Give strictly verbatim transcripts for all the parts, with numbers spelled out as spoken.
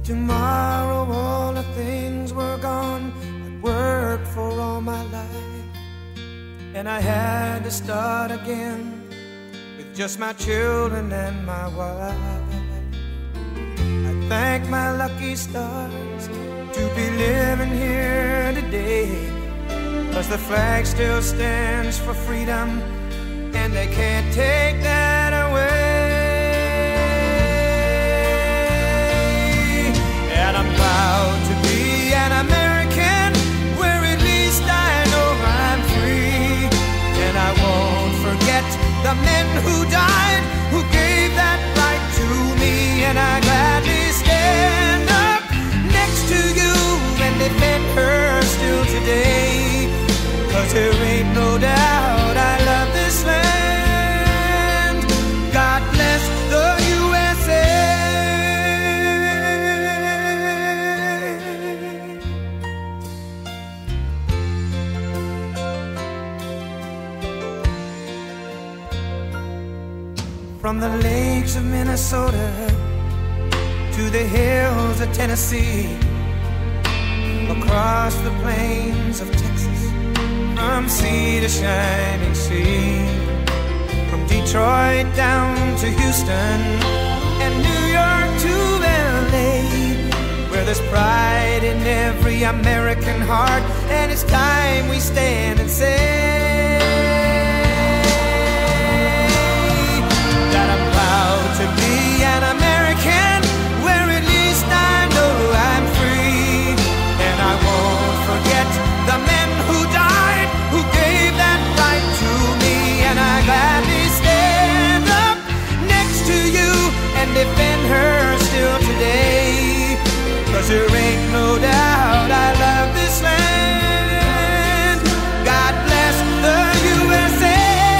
tomorrow all the things were gone I'd worked for all my life, and I had to start again with just my children and my wife. I thank my lucky stars to be living here today, 'cause the flag still stands for freedom, and they can't take that away. And I'm proud to be an American, where at least I know I'm free. And I won't forget the men who died, who gave that right to me. And I gladly stand up next to you and defend her still today, 'cause there ain't no doubt I love this land. God bless the U S A. From the lakes of Minnesota to the hills of Tennessee, across the plains of Texas, from sea to shining sea, from Detroit down to Houston and New York to L A, where there's pride in every American heart, and it's time we stand and say that I'm proud to be an American, where at least I know I'm free. And I won't forget the men who died, who gave that right to me. And I gladly stand up next to you and defend her still today, 'cause there ain't no doubt I love this land. God bless the U S A.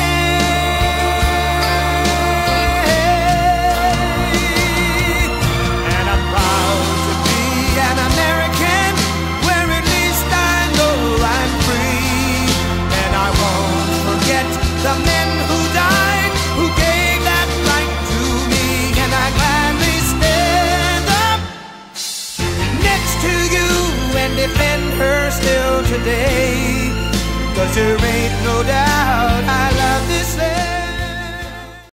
And I'm proud to be an American, where at least I know I'm free. And I won't forget the men who died, who gave that right to me. And I gladly stand up next to you and defend her still today, 'cause there ain't no doubt I love